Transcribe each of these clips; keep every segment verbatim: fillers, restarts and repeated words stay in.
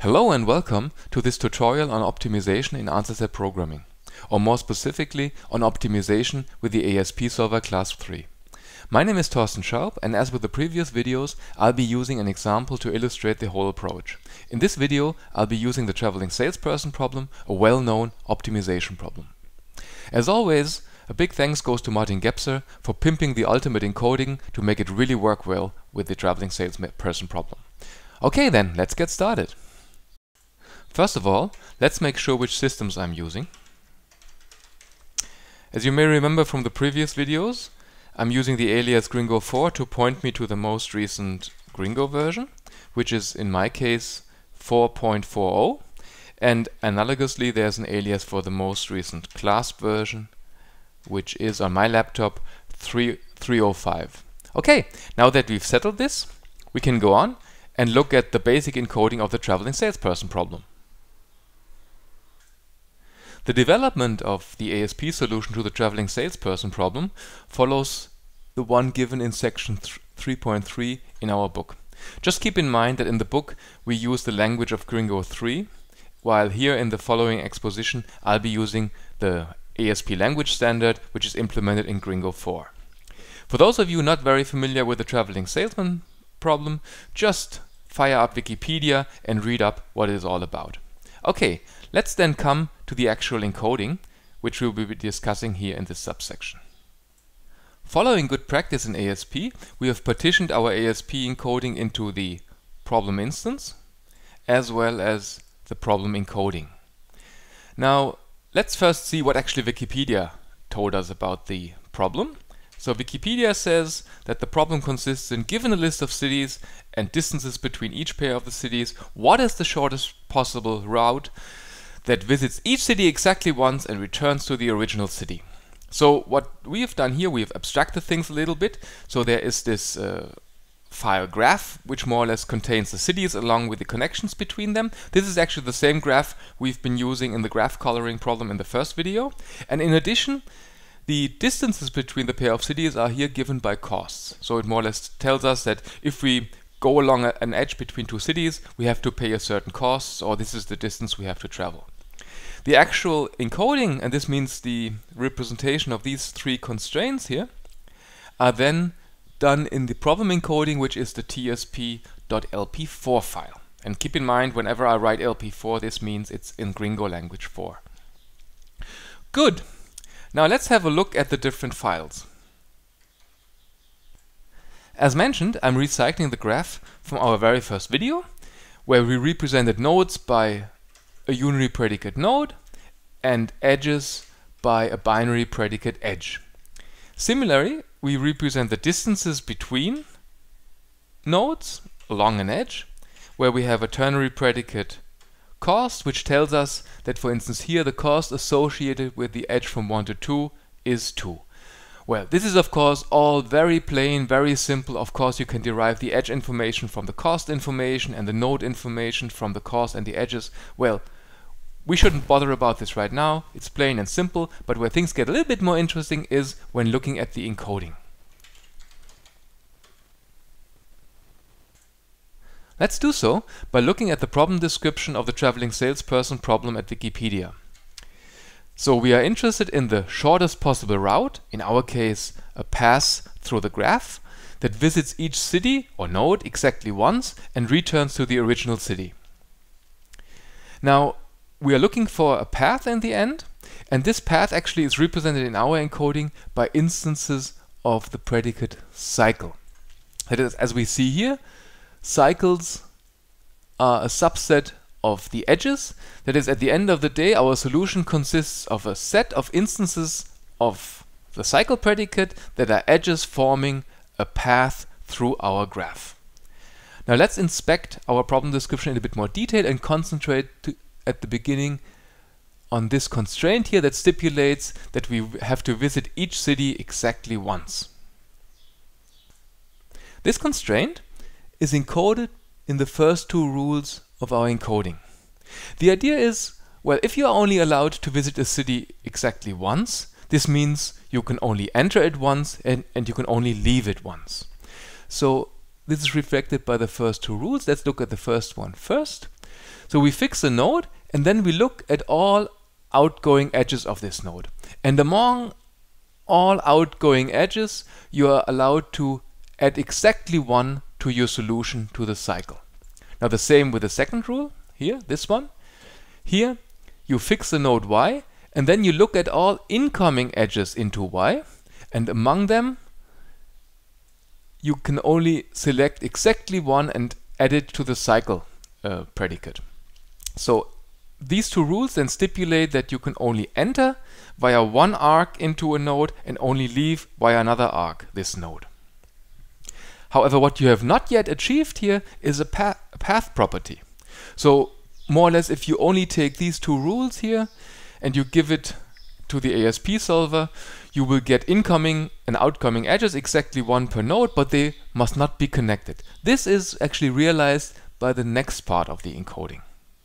Hello and welcome to this tutorial on optimization in answer set programming, or more specifically on optimization with the A S P Solver Class three. My name is Thorsten Schaub, and as with the previous videos, I'll be using an example to illustrate the whole approach. In this video, I'll be using the traveling salesperson problem, a well-known optimization problem. As always, a big thanks goes to Martin Gebser for pimping the ultimate encoding to make it really work well with the traveling salesperson problem. Okay then, let's get started. First of all, let's make sure which systems I'm using. As you may remember from the previous videos, I'm using the alias Gringo four to point me to the most recent Gringo version, which is in my case four point four zero, and analogously there's an alias for the most recent Clasp version, which is on my laptop three oh five. Okay, now that we've settled this, we can go on and look at the basic encoding of the traveling salesperson problem. The development of the A S P solution to the traveling salesperson problem follows the one given in section three point three in our book. Just keep in mind that in the book we use the language of Gringo three, while here in the following exposition I'll be using the A S P language standard, which is implemented in Gringo four. For those of you not very familiar with the traveling salesman problem, just fire up Wikipedia and read up what it is all about. Okay, let's then come to the actual encoding, which we'll be discussing here in this subsection. Following good practice in A S P, we have partitioned our A S P encoding into the problem instance as well as the problem encoding. Now, let's first see what actually Wikipedia told us about the problem. So Wikipedia says that the problem consists in, given a list of cities and distances between each pair of the cities, what is the shortest possible route that visits each city exactly once and returns to the original city. So what we have done here, we have abstracted things a little bit. So there is this uh, file graph, which more or less contains the cities along with the connections between them. This is actually the same graph we've been using in the graph coloring problem in the first video. And in addition, the distances between the pair of cities are here given by costs. So it more or less tells us that if we go along a, an edge between two cities, we have to pay a certain cost, or this is the distance we have to travel. The actual encoding, and this means the representation of these three constraints here, are then done in the problem encoding, which is the T S P dot L P four file. And keep in mind, whenever I write L P four, this means it's in Gringo language four. Good. Now let's have a look at the different files. As mentioned, I'm recycling the graph from our very first video, where we represented nodes by a unary predicate node and edges by a binary predicate edge. Similarly, we represent the distances between nodes along an edge, where we have a ternary predicate cost, which tells us that, for instance, here the cost associated with the edge from one to two is two. Well, this is of course all very plain, very simple. Of course, you can derive the edge information from the cost information and the node information from the cost and the edges. Well, we shouldn't bother about this right now. It's plain and simple, but where things get a little bit more interesting is when looking at the encoding. Let's do so by looking at the problem description of the traveling salesperson problem at Wikipedia. So we are interested in the shortest possible route, in our case a pass through the graph, that visits each city or node exactly once and returns to the original city. Now, we are looking for a path in the end, and this path actually is represented in our encoding by instances of the predicate cycle. That is, as we see here, cycles are a subset of the edges. That is, at the end of the day, our solution consists of a set of instances of the cycle predicate that are edges forming a path through our graph. Now let's inspect our problem description in a bit more detail and concentrate to, at the beginning on this constraint here that stipulates that we have to visit each city exactly once. This constraint is encoded in the first two rules of our encoding. The idea is, well, if you are only allowed to visit a city exactly once, this means you can only enter it once and, and you can only leave it once. So this is reflected by the first two rules. Let's look at the first one first. So we fix a node and then we look at all outgoing edges of this node. And among all outgoing edges, you are allowed to add exactly one to your solution to the cycle. Now the same with the second rule, here, this one. Here, you fix the node y, and then you look at all incoming edges into y, and among them, you can only select exactly one and add it to the cycle uh, predicate. So these two rules then stipulate that you can only enter via one arc into a node and only leave via another arc this node. However, what you have not yet achieved here is a, pa a path property. So more or less, if you only take these two rules here and you give it to the A S P solver, you will get incoming and outgoing edges exactly one per node, but they must not be connected. This is actually realized by the next part of the encoding.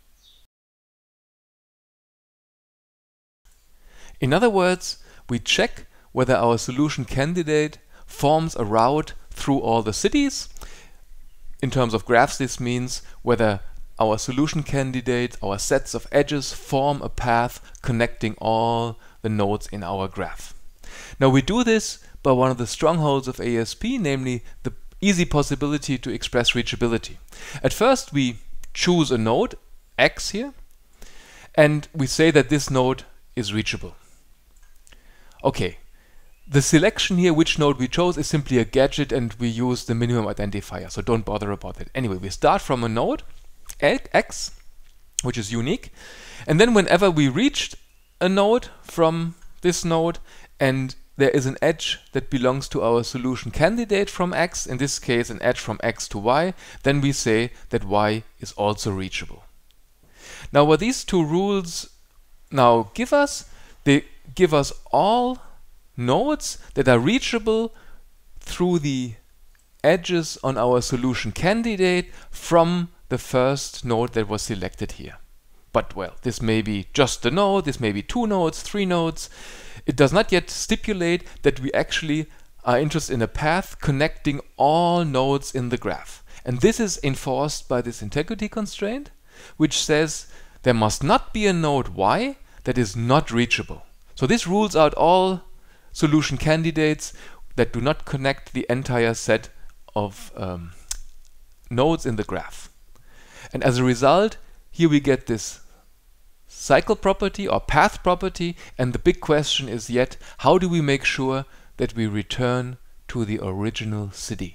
In other words, we check whether our solution candidate forms a route through all the cities. In terms of graphs, this means whether our solution candidate, our sets of edges, form a path connecting all the nodes in our graph. Now we do this by one of the strongholds of A S P, namely the easy possibility to express reachability. At first we choose a node, x here, and we say that this node is reachable. Okay, the selection here, which node we chose, is simply a gadget and we use the minimum identifier, so don't bother about it. Anyway, we start from a node, x, which is unique, and then whenever we reached a node from this node and there is an edge that belongs to our solution candidate from x, in this case an edge from x to y, then we say that y is also reachable. Now what these two rules now give us, they give us all nodes that are reachable through the edges on our solution candidate from the first node that was selected here. But well, this may be just a node, this may be two nodes, three nodes. It does not yet stipulate that we actually are interested in a path connecting all nodes in the graph. And this is enforced by this integrity constraint, which says there must not be a node y that is not reachable. So this rules out all solution candidates that do not connect the entire set of um, nodes in the graph. And as a result, here we get this cycle property or path property, and the big question is yet, how do we make sure that we return to the original city?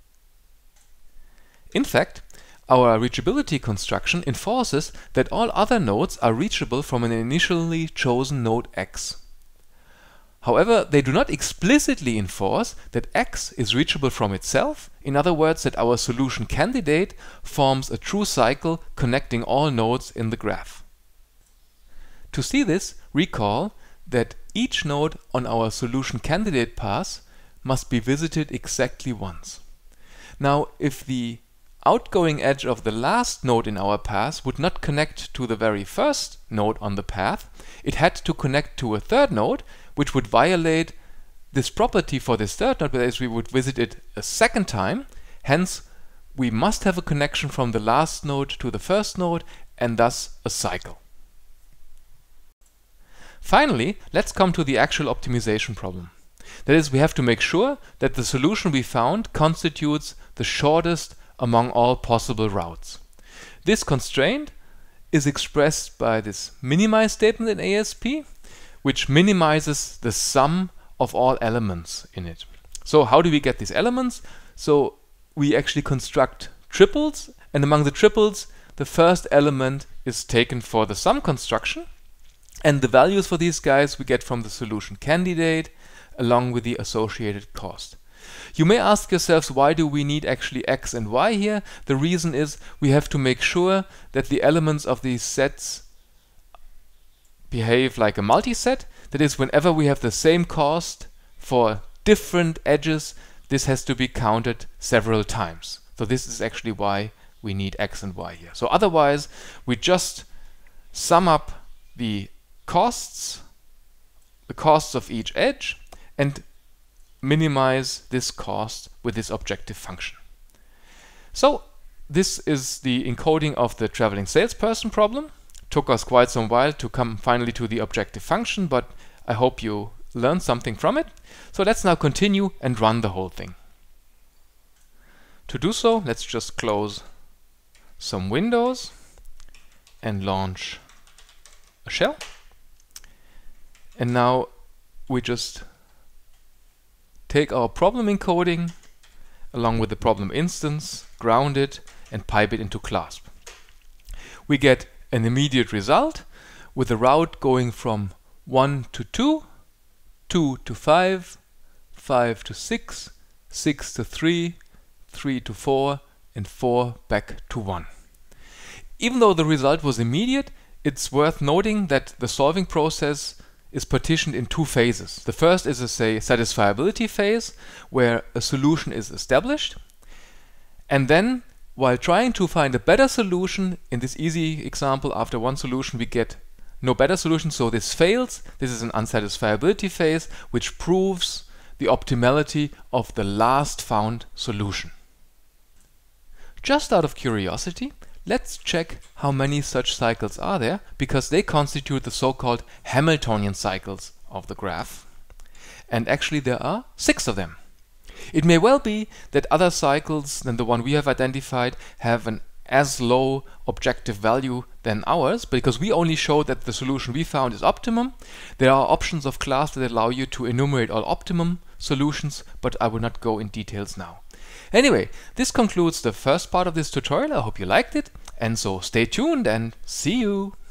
In fact, our reachability construction enforces that all other nodes are reachable from an initially chosen node x. However, they do not explicitly enforce that x is reachable from itself, in other words, that our solution candidate forms a true cycle connecting all nodes in the graph. To see this, recall that each node on our solution candidate path must be visited exactly once. Now, if the outgoing edge of the last node in our path would not connect to the very first node on the path, it had to connect to a third node, which would violate this property for this third node, whereas we would visit it a second time. Hence, we must have a connection from the last node to the first node, and thus a cycle. Finally, let's come to the actual optimization problem. That is, we have to make sure that the solution we found constitutes the shortest among all possible routes. This constraint is expressed by this minimize statement in A S P, which minimizes the sum of all elements in it. So how do we get these elements? So we actually construct triples, and among the triples, the first element is taken for the sum construction, and the values for these guys we get from the solution candidate along with the associated cost. You may ask yourselves, why do we need actually x and y here? The reason is we have to make sure that the elements of these sets behave like a multiset. That is, whenever we have the same cost for different edges, this has to be counted several times. So this is actually why we need x and y here. So otherwise, we just sum up the costs, the costs of each edge, and minimize this cost with this objective function. So this is the encoding of the traveling salesperson problem. Took us quite some while to come finally to the objective function, but I hope you learned something from it. So let's now continue and run the whole thing. To do so, let's just close some windows and launch a shell. And now we just take our problem encoding along with the problem instance, ground it, and pipe it into Clasp. We get an immediate result with the route going from one to two, two to five, five to six, six to three, three to four, and four back to one. Even though the result was immediate, it's worth noting that the solving process is partitioned in two phases. The first is a say satisfiability phase, where a solution is established, and then while trying to find a better solution, in this easy example, after one solution we get no better solution, so this fails. This is an unsatisfiability phase, which proves the optimality of the last found solution. Just out of curiosity, let's check how many such cycles are there, because they constitute the so-called Hamiltonian cycles of the graph. And actually there are six of them. It may well be that other cycles than the one we have identified have an as low objective value than ours, because we only show that the solution we found is optimum. There are options of Clasp that allow you to enumerate all optimum solutions, but I will not go in details now. Anyway, this concludes the first part of this tutorial. I hope you liked it, and so stay tuned and see you!